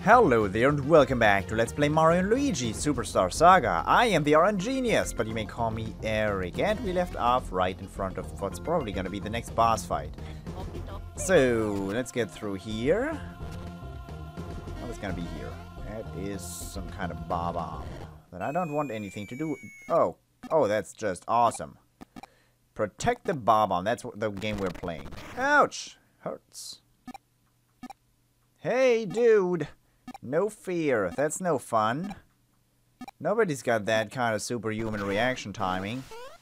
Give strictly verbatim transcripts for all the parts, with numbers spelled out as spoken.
Hello there and welcome back to Let's Play Mario and Luigi Superstar Saga. I am the RNGenius, but you may call me Eric, and we left off right in front of what's probably gonna be the next boss fight. So, let's get through here. Oh, it's gonna be here. That is some kind of bomb that I don't want anything to do. Oh, oh, that's just awesome. Protect the bomb. That's what the game we're playing. Ouch! Hurts. Hey, dude! No fear. That's no fun. Nobody's got that kind of superhuman reaction timing.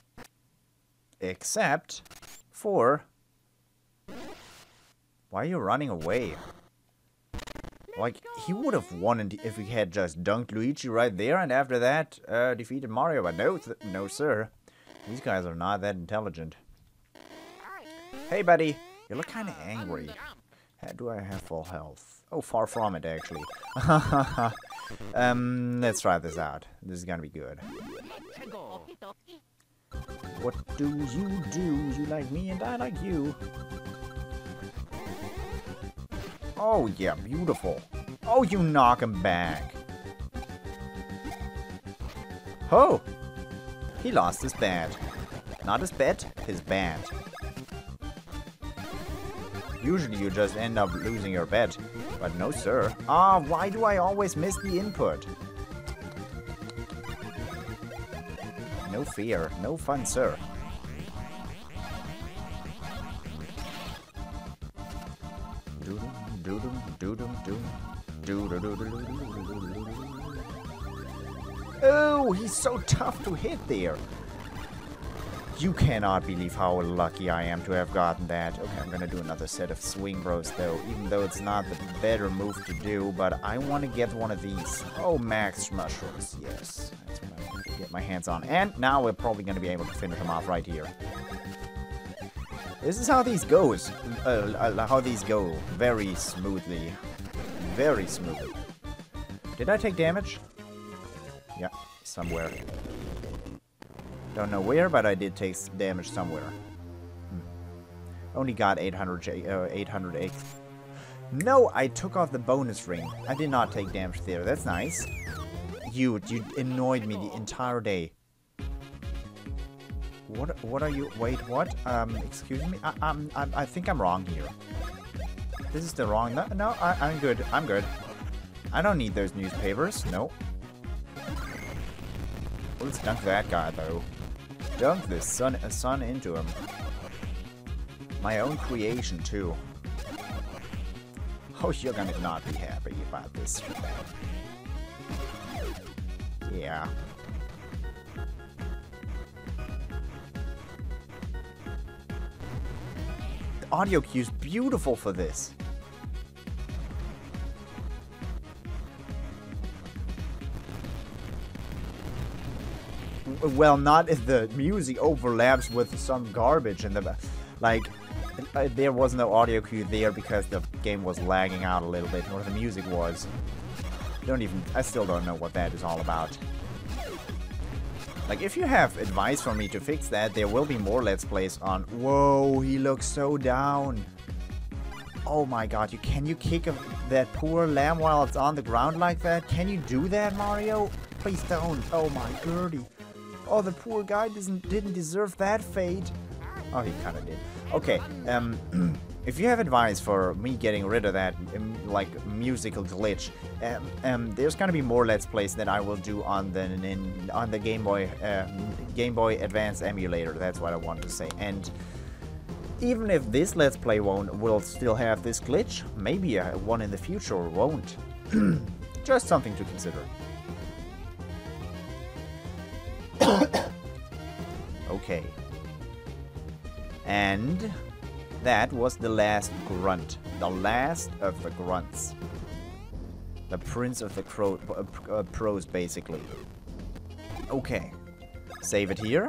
Except for... Why are you running away? Like, he would have won if he had just dunked Luigi right there and after that uh, defeated Mario. But no, th no sir. These guys are not that intelligent. Hey, buddy. You look kind of angry. How do I have full health? Oh, far from it, actually. um, let's try this out. This is gonna be good. What do you do? You like me and I like you. Oh, yeah, beautiful. Oh, you knock him back. Oh! He lost his bat. Not his bet, his bat. Usually you just end up losing your bet. But no, sir. Ah, why do I always miss the input? No fear. No fun, sir. Oh, he's so tough to hit there. You cannot believe how lucky I am to have gotten that. Okay, I'm gonna do another set of swing bros though, even though it's not the better move to do, but I want to get one of these. Oh, max mushrooms. Yes, that's what I want to get my hands on. And now we're probably gonna be able to finish them off right here. This is how these goes. Uh, how these go. Very smoothly. Very smoothly. Did I take damage? Yeah, somewhere. Don't know where, but I did take damage somewhere. Hmm. Only got eight hundred, uh, eight hundred eggs. No, I took off the bonus ring. I did not take damage there. That's nice. You, you annoyed me the entire day. What? What are you? Wait, what? Um, excuse me. I, I'm, I'm, I think I'm wrong here. This is the wrong. No, no. I, I'm good. I'm good. I don't need those newspapers. No. Let's dunk that guy though. Dunk this sun, uh, sun into him. My own creation, too. Oh, you're gonna not be happy about this. Yeah. The audio cue's beautiful for this. Well, not if the music overlaps with some garbage in the like. Uh, there was no audio cue there because the game was lagging out a little bit, or the music was. Don't even. I still don't know what that is all about. Like, if you have advice for me to fix that, there will be more Let's Plays on. Whoa, he looks so down. Oh my God! You can you kick a, that poor lamb while it's on the ground like that? Can you do that, Mario? Please don't. Oh my goody. Oh, the poor guy doesn't didn't deserve that fate. Oh, he kind of did. Okay, um, if you have advice for me getting rid of that, um, like, musical glitch, um, um, there's gonna be more Let's Plays that I will do on the in, on the Game Boy, uh, Game Boy Advance emulator. That's what I wanted to say. And even if this Let's Play won't, will still have this glitch, maybe uh, one in the future won't. Just something to consider. Okay. And that was the last grunt. The last of the grunts. The prince of the crow, uh, uh, pros, basically. Okay. Save it here.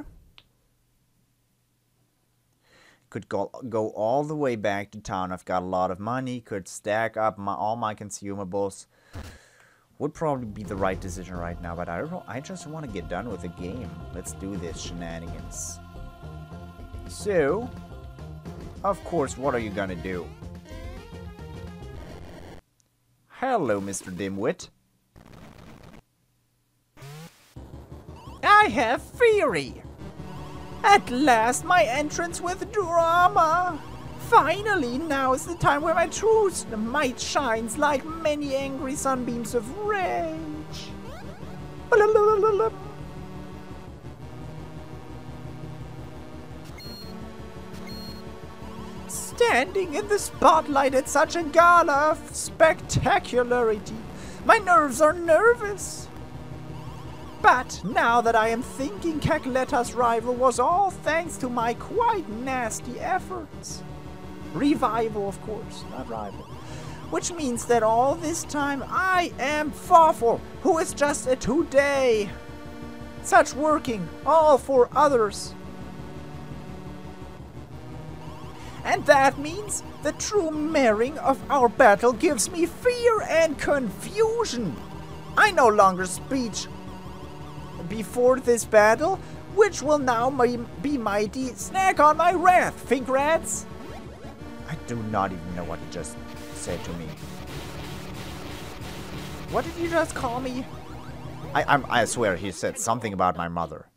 Could go, go all the way back to town. I've got a lot of money. Could stack up my, all my consumables. Would probably be the right decision right now, but I don't know. I just want to get done with the game. Let's do this shenanigans. So, of course, what are you gonna do? Hello, Mister Dimwit. I have theory. At last, my entrance with drama. Finally, now is the time where my true might shines like many angry sunbeams of rage. Standing in the spotlight at such a gala of spectacularity, my nerves are nervous. But now that I am thinking Cacleta's rival was all thanks to my quite nasty efforts. Revival, of course, not rival. Which means that all this time I am Fawful, who is just a today. Such working, all for others. And that means the true mirroring of our battle gives me fear and confusion. I no longer speech before this battle, which will now be mighty snack on my wrath, think rats? I do not even know what he just said to me. What did you just call me? I I'm, I swear he said something about my mother.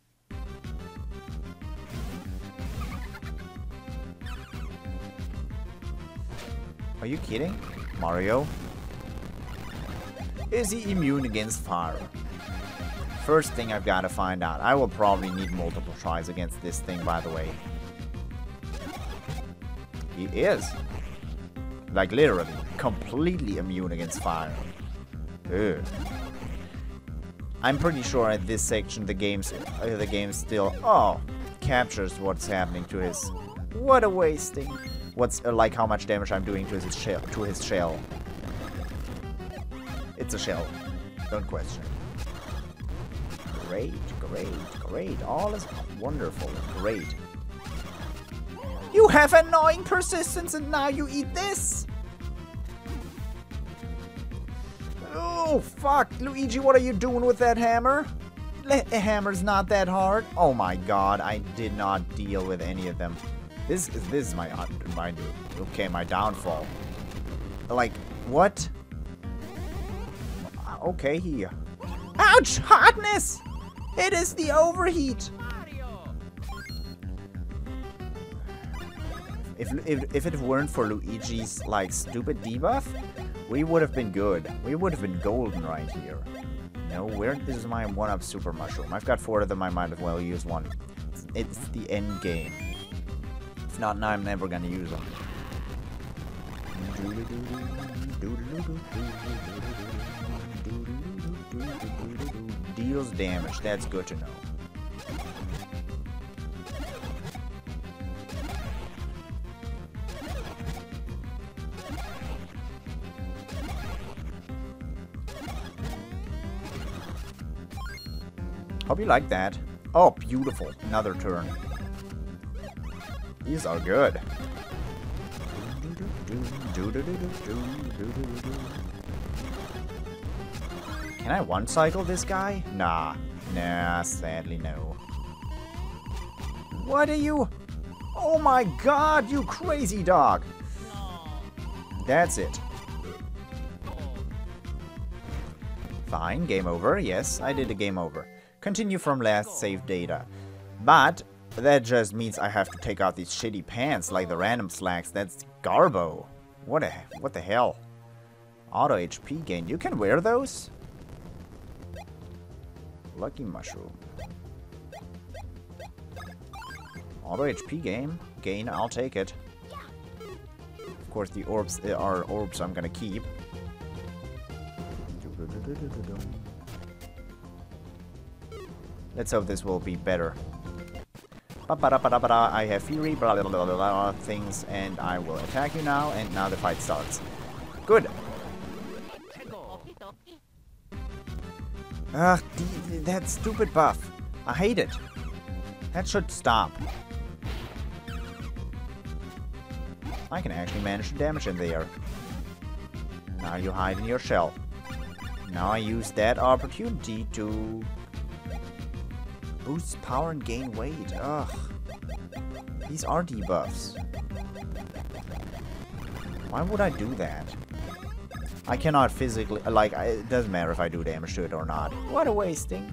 Are you kidding? Mario? Is he immune against fire? First thing I've got to find out. I will probably need multiple tries against this thing, by the way. He is. Like, literally. Completely immune against fire. Ugh. I'm pretty sure at this section the game's, uh, the game still... Oh! Captures what's happening to his... What a wasting. What's uh, like how much damage I'm doing to his shell. To his shell. It's a shell. Don't question. Great, great, great. All is wonderful. Great. You have annoying persistence and now you eat this? Oh, fuck. Luigi, what are you doing with that hammer? The hammer's not that hard. Oh my god, I did not deal with any of them. This is this is my my okay, my downfall. Like, what? Okay, here. Ouch! Hotness! It is the overheat. If, if, if it weren't for Luigi's, like, stupid debuff, we would have been good. We would have been golden right here. No, where is my one-up super mushroom? I've got four of them, I might as well use one. It's, it's the end game. If not, now I'm never gonna use them. Deals damage, that's good to know. Hope you like that. Oh, beautiful. Another turn. These are good. Can I one-cycle this guy? Nah. Nah, sadly no. What are you? Oh my god, you crazy dog. That's it. Fine, game over. Yes, I did a game over. Continue from last save data. But that just means I have to take out these shitty pants like the random slacks. That's garbo. What a what the hell? Auto H P gain. You can wear those? Lucky mushroom. Auto H P game. Gain, I'll take it. Of course the orbs are orbs I'm gonna keep. Let's hope this will be better. I have fury, blah, blah, blah, blah, blah, things, and I will attack you now, and now the fight starts. Good. Ugh, that stupid buff. I hate it. That should stop. I can actually manage to damage in there. Now you hide in your shell. Now I use that opportunity to boost power and gain weight. Ugh. These are debuffs. Why would I do that? I cannot physically, like, I, it doesn't matter if I do damage to it or not. What a wasting.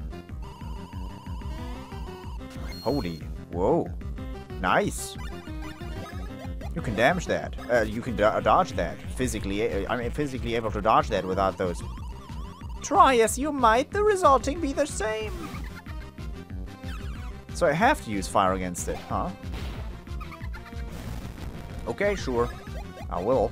Holy, whoa. Nice. You can damage that. Uh, you can do dodge that. Physically, I mean, physically able to dodge that without those. Try as you might, the resulting be the same. So I have to use fire against it, huh? Okay, sure. I will.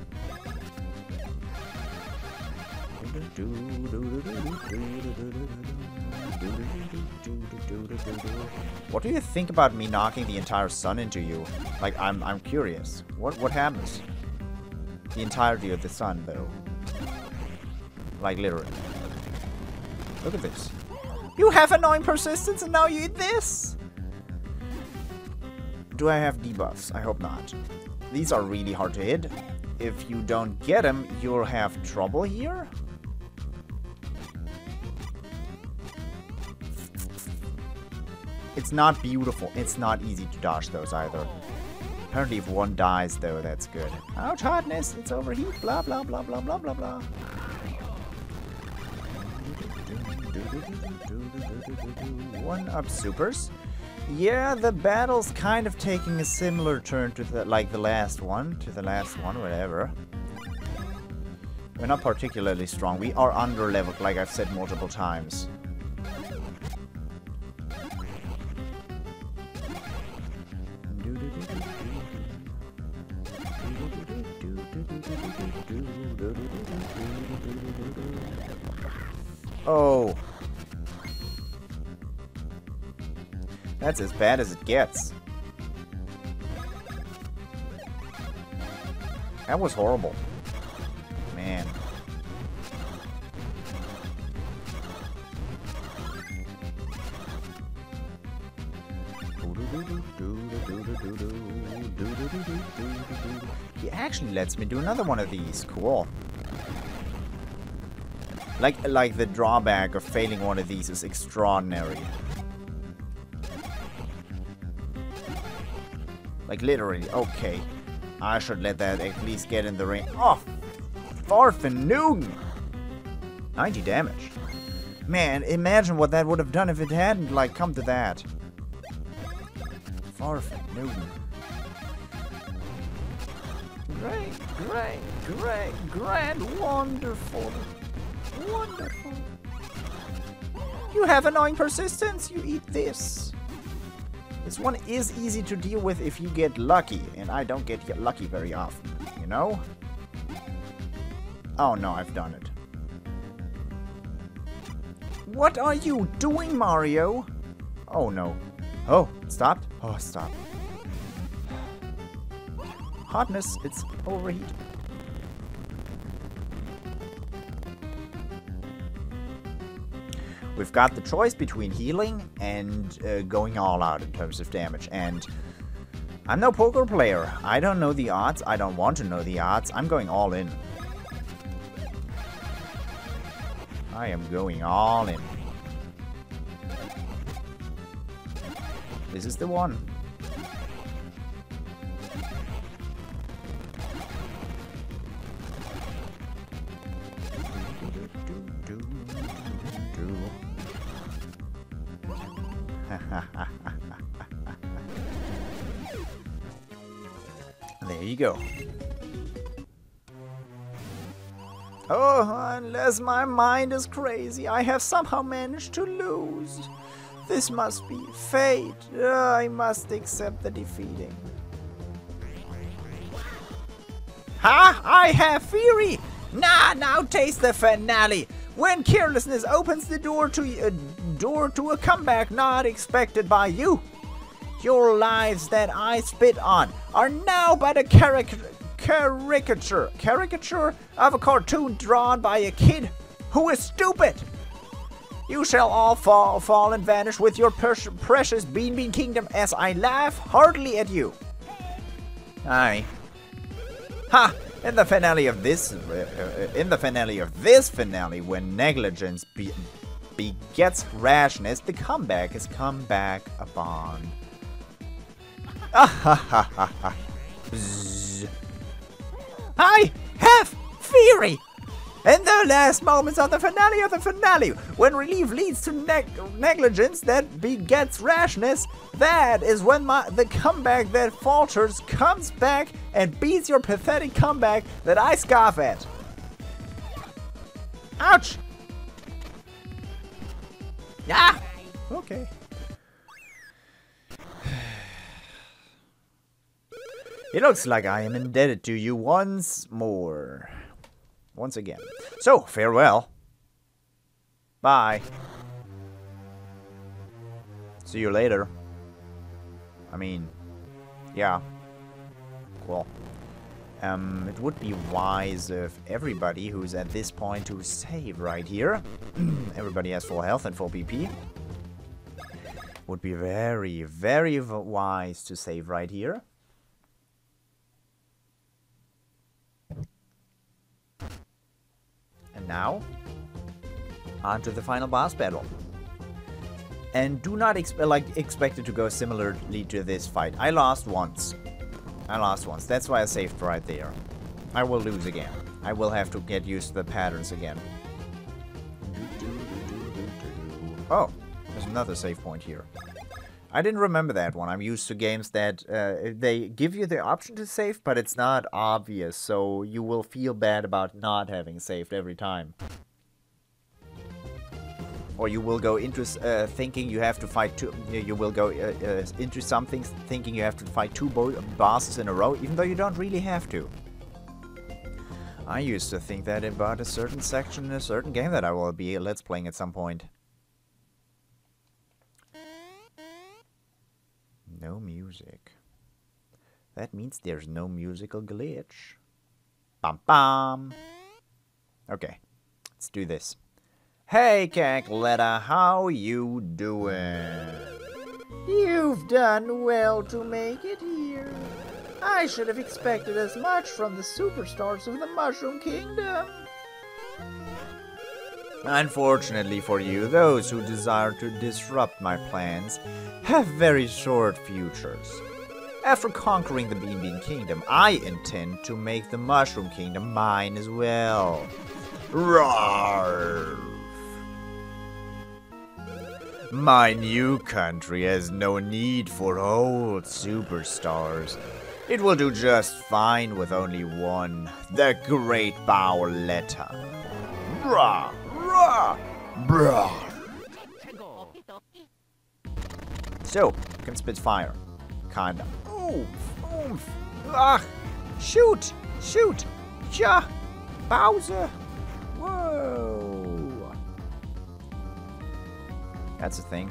What do you think about me knocking the entire sun into you? Like, I'm I'm curious. What what happens? The entirety of the sun, though. Like, literally. Look at this. You have annoying persistence and now you eat this? Do I have debuffs? I hope not. These are really hard to hit. If you don't get them, you'll have trouble here. It's not beautiful. It's not easy to dodge those either. Apparently if one dies though, that's good. Ouch, hotness, it's overheat, blah blah blah blah blah blah blah. One up supers. Yeah, the battle's kind of taking a similar turn to the like the last one, to the last one, whatever. We're not particularly strong. We are under leveled, like I've said multiple times. Oh. That's as bad as it gets. That was horrible. Man. He actually lets me do another one of these. Cool. Like, like the drawback of failing one of these is extraordinary. Like, literally, okay. I should let that at least get in the ring. Oh, Farfanoon! ninety damage. Man, imagine what that would have done if it hadn't, like, come to that. Farfanoon. Great, great, great, grand, wonderful. Wonderful. You have annoying persistence, you eat this. This one is easy to deal with if you get lucky, and I don't get lucky very often, you know? Oh no, I've done it. What are you doing, Mario? Oh no. Oh, it stopped? Oh, stop. Hotness, it's overheat. We've got the choice between healing and uh, going all out in terms of damage. And I'm no poker player. I don't know the odds. I don't want to know the odds. I'm going all in. I am going all in. This is the one. There you go. Oh, unless my mind is crazy, I have somehow managed to lose. This must be fate. Uh, I must accept the defeating. Ha! I have fury! Nah, now taste the finale. When carelessness opens the door to a door to a comeback not expected by you. Your lives that I spit on are now but a caricature caricature caricature of a cartoon drawn by a kid who is stupid. You shall all fall, fall and vanish with your precious Bean Bean Kingdom as I laugh heartily at you. Aye. Ha! In the finale of this, uh, in the finale of this finale, when negligence be begets rashness, the comeback is come back upon. Ah ha ha ha ha. Bzz. I have fury. In the last moments of the finale of the finale, when relief leads to neg negligence that begets rashness, that is when my the comeback that falters comes back and beats your pathetic comeback that I scoff at. Ouch! Ah! Okay. It looks like I am indebted to you once more. Once again. So, farewell. Bye. See you later. I mean, yeah. Cool. Um, it would be wise if everybody who's at this point to save right here. Everybody has full health and full B P. Would be very, very wise to save right here. And now, on to the final boss battle. And do not expe like expect it to go similarly to this fight. I lost once. I lost once. That's why I saved right there. I will lose again. I will have to get used to the patterns again. Oh, there's another save point here. I didn't remember that one. I'm used to games that uh, they give you the option to save, but it's not obvious, so you will feel bad about not having saved every time. Or you will go into uh, thinking you have to fight two. You will go uh, uh, into something thinking you have to fight two bo bosses in a row, even though you don't really have to. I used to think that about a certain section in a certain game that I will be let's playing at some point. No music. That means there's no musical glitch. Bam bam. Okay, let's do this. Hey Cackletta, how you doing? You've done well to make it here. I should have expected as much from the superstars of the Mushroom Kingdom. Unfortunately for you, those who desire to disrupt my plans have very short futures. After conquering the Bean Bean Kingdom, I intend to make the Mushroom Kingdom mine as well. Roar! My new country has no need for old superstars. It will do just fine with only one, the Great Bowletta. Brah! Brah! Brah! So, you can spit fire. Kinda. Oomph! Oomph! Ah! Shoot! Shoot! Ja! Bowser! Whoa! That's a thing.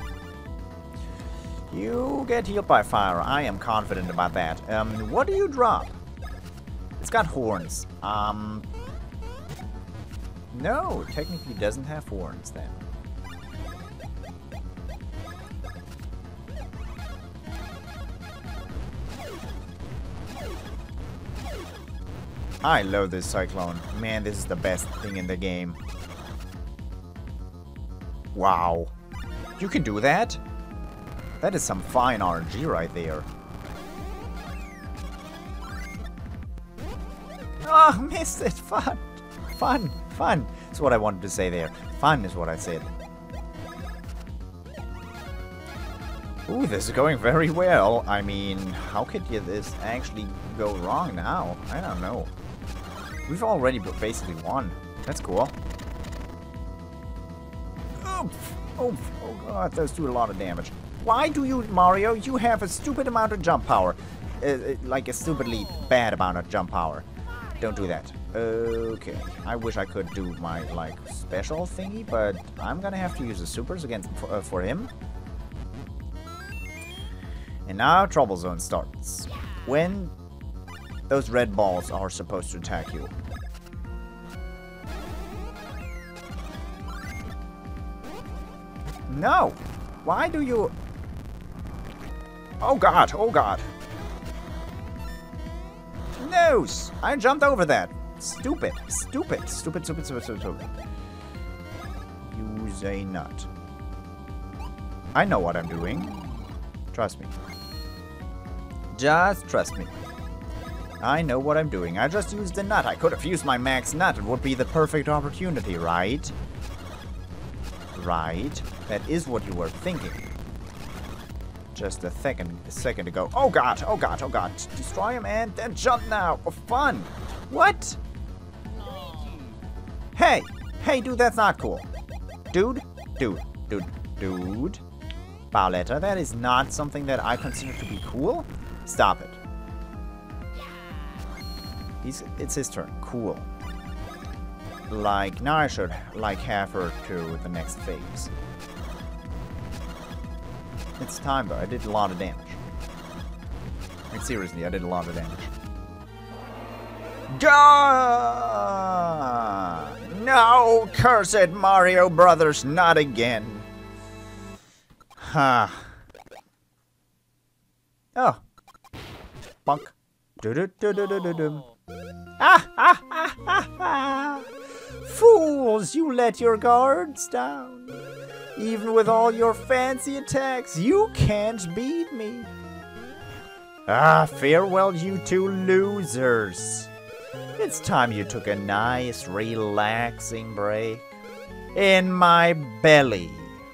You get healed by fire. I am confident about that. Um, what do you drop? It's got horns. Um... No, technically doesn't have horns then. I love this cyclone. Man, this is the best thing in the game. Wow. You can do that? That is some fine R N G right there. Oh, missed it. Fun. Fun. Fun. That's what I wanted to say there. Fun is what I said. Ooh, this is going very well. I mean, how could you this actually go wrong now? I don't know. We've already basically won. That's cool. Oof. Oof. Oh god, those do a lot of damage. Why do you, Mario, you have a stupid amount of jump power? Uh, like a stupidly bad amount of jump power. Don't do that. Okay. I wish I could do my, like, special thingy, but I'm gonna have to use the supers against for, uh, for him. And now Trouble Zone starts. When those red balls are supposed to attack you. No! Why do you... Oh god, oh god. No! I jumped over that. Stupid, stupid, stupid, stupid, stupid, stupid, stupid. Use a nut. I know what I'm doing. Trust me. Just trust me. I know what I'm doing. I just used the nut. I could have used my max nut. It would be the perfect opportunity, right? Right? That is what you were thinking. Just a second, a second ago. Oh god, oh god, oh god. Destroy him and then jump now. For fun. What? Hey! Hey, dude, that's not cool. Dude? Dude. Dude. Dude. Paoletta, that is not something that I consider to be cool. Stop it. He's, it's his turn. Cool. Like, now I should, like, have her to the next phase. It's time, though. I did a lot of damage. Like, seriously, I did a lot of damage. Gah! No, cursed Mario Brothers, not again. Ha. Oh. Bunk. Do-do-do-do-do-do-do. Ah, ah, ah, ah, ah. Fools, you let your guards down. Even with all your fancy attacks, you can't beat me. Ah, farewell, you two losers. It's time you took a nice, relaxing break. In my belly.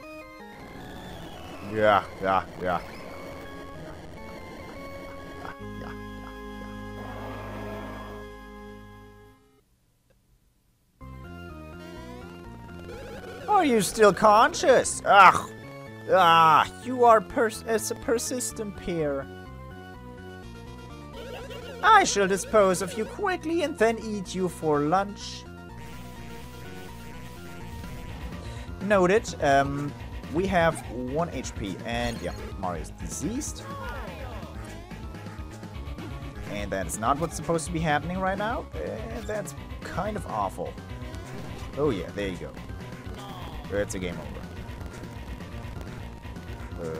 Yeah, yeah, yeah. Are you still conscious? Ugh. Ah, you are pers as a persistent pair. I shall dispose of you quickly and then eat you for lunch. Noted. Um, we have one H P and yeah, Mario's deceased. And that is not what's supposed to be happening right now. Uh, that's kind of awful. Oh yeah, there you go. It's a game over. Uh,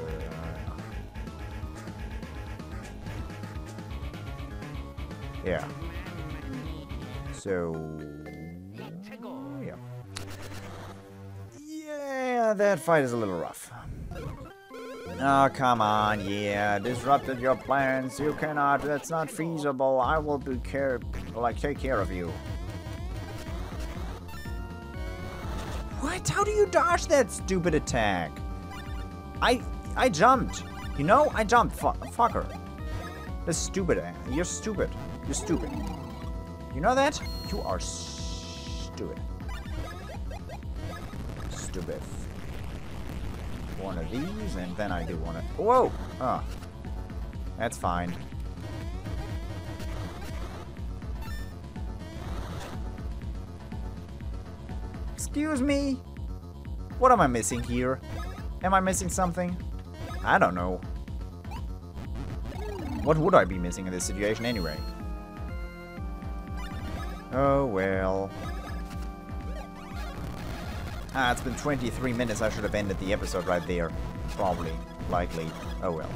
yeah. So... Yeah. Yeah, that fight is a little rough. Oh, come on, yeah. Disrupted your plans. You cannot. That's not feasible. I will be care... like, take care of you. What? How do you dodge that stupid attack? I I jumped. You know, I jumped. Fu fucker. That's stupid. You're stupid. You're stupid. You know that? You are stupid. Stupid. One of these, and then I do one of... Whoa! Oh. That's fine. Excuse me? What am I missing here? Am I missing something? I don't know. What would I be missing in this situation anyway? Oh well. Ah, it's been twenty-three minutes. I should have ended the episode right there. Probably. Likely. Oh well.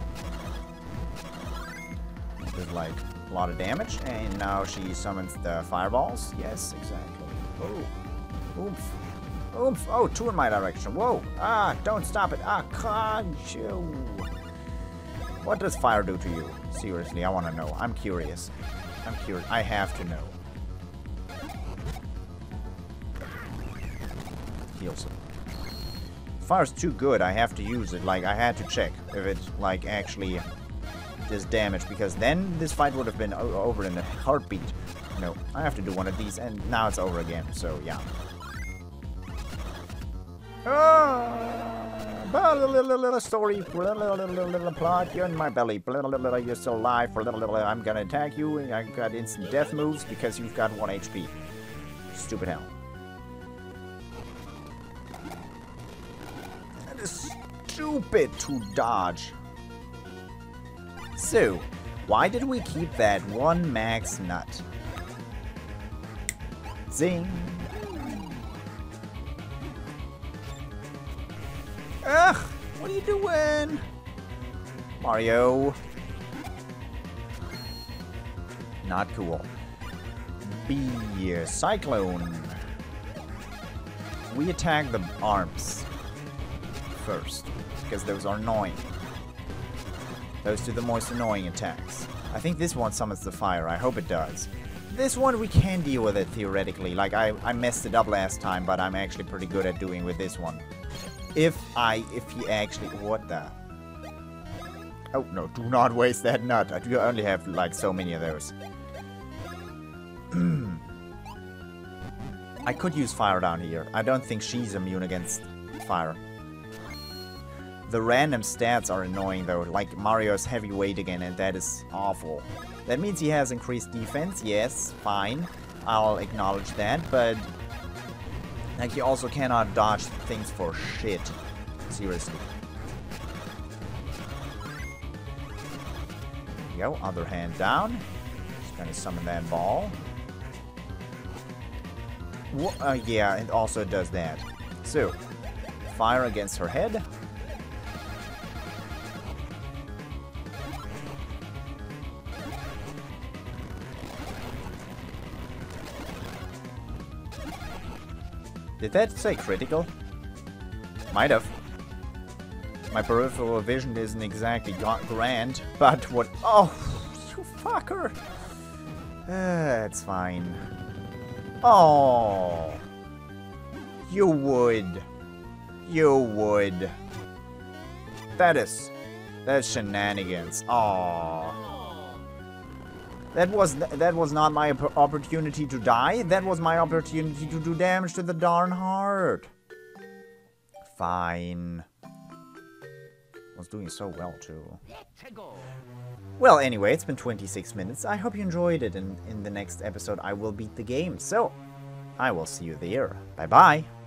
There's like a lot of damage. And now she summons the fireballs. Yes, exactly. Oh. Oomph. Oomph. Oh, two in my direction. Whoa. Ah, don't stop it. Ah, can't you? What does fire do to you? Seriously, I want to know. I'm curious. I'm curious. I have to know. Heals him. Fire's too good. I have to use it. Like, I had to check if it, like, actually does damage. Because then this fight would have been over in a heartbeat. No, I have to do one of these. And now it's over again. So, yeah. Ah, little story, little plot. You're in my belly. You're still alive. I'm gonna attack you. I got instant death moves because you've got one H P. Stupid hell. That is stupid to dodge. So, why did we keep that one max nut? Zing. Ugh! What are you doing? Mario. Not cool. B. Cyclone. We attack the arms first, because those are annoying. Those are the most annoying attacks. I think this one summons the fire. I hope it does. This one we can deal with it theoretically. Like I, I messed it up last time, but I'm actually pretty good at doing with this one. If I, if he actually, what the? Oh no, do not waste that nut. I do only have like so many of those. I could use fire down here. I don't think she's immune against fire. The random stats are annoying though, like Mario's heavyweight again, and that is awful. That means he has increased defense, yes, fine. I'll acknowledge that, but like he also cannot dodge things for shit. Seriously. There we go, other hand down. Just gonna summon that ball. Wha uh, yeah, and also it does that. So, fire against her head. Did that say critical? Might have. My peripheral vision isn't exactly grand, but what- Oh, you fucker! Uh, it's fine. Oh, you would. You would. That is... That's shenanigans. Oh. That was that was not my opportunity to die. That was my opportunity to do damage to the darn heart. Fine. Was doing so well too. Well, anyway, it's been twenty-six minutes. I hope you enjoyed it, and in the next episode I will beat the game. So, I will see you there. Bye bye.